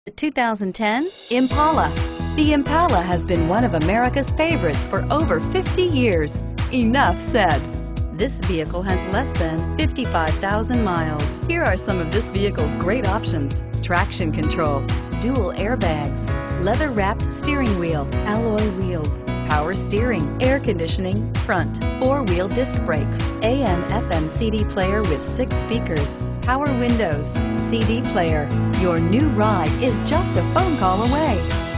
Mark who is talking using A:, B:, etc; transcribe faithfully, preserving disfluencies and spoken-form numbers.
A: The two thousand ten Impala. The Impala has been one of America's favorites for over fifty years. Enough said. This vehicle has less than fifty-five thousand miles. Here are some of this vehicle's great options: traction control, dual airbags, leather-wrapped steering wheel, alloy wheels, power steering, air conditioning, front, four-wheel disc brakes, A M F M C D player with six speakers, power windows, C D player. Your new ride is just a phone call away.